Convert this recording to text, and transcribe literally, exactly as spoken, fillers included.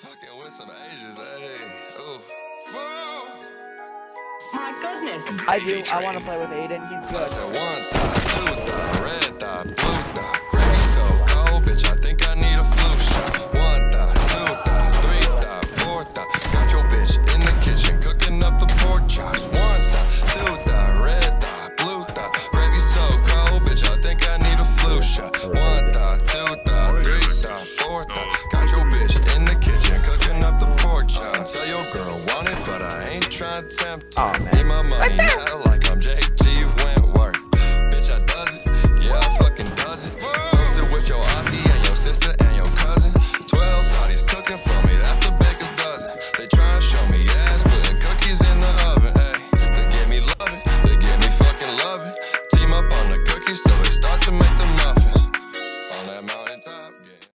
Fucking with some Asians, hey. Ooh. My goodness. I do. I want to play with Aiden. He's good. I said one thought, two thought, red thought, blue thought. Gravy so cold, bitch, I think I need a flu shot. One thought, two thought, three thought, four thought. Got your bitch in the kitchen cooking up the pork chops. One thought, two thought, red thought, blue thought. Gravy so cold, bitch, I think I need a flu shot. One thought, two thought, three thought, four thought. Got your bitch in the kitchen cooking up the pork chops. Tell your girl want it, but I ain't trying to tempt her. Oh, man. Need my money.